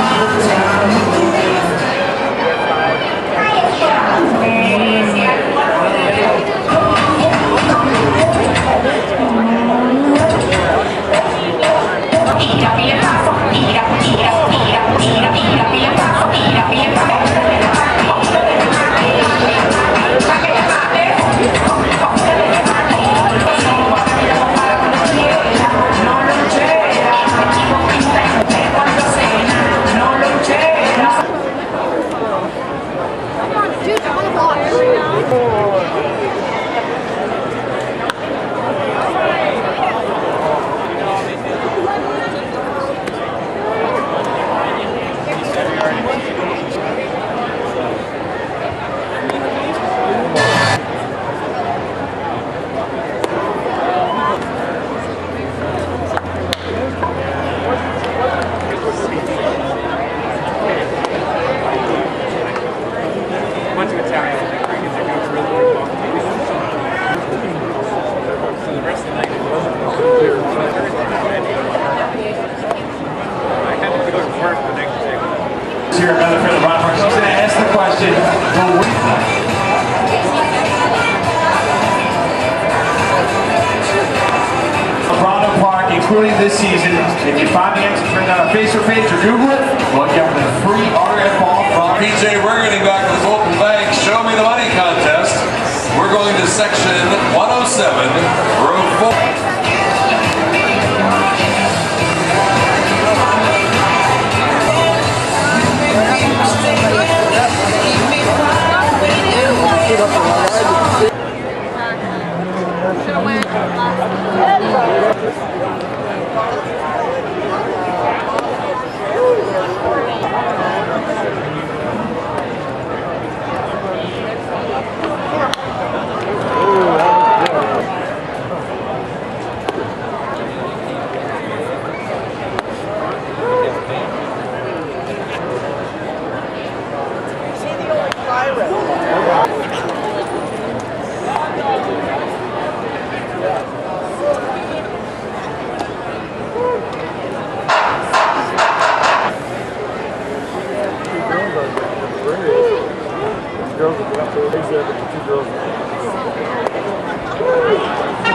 Here, another for the Ron Park. She's going to ask the question, Toronto Park, including this season. If you find the answer, print out our Facebook page or Google it. We'll get the free RF ball from PJ. We're getting back to the Fulton Bank Show Me the Money contest. We're going to section 107, row 4. Girls will go up to the two girls.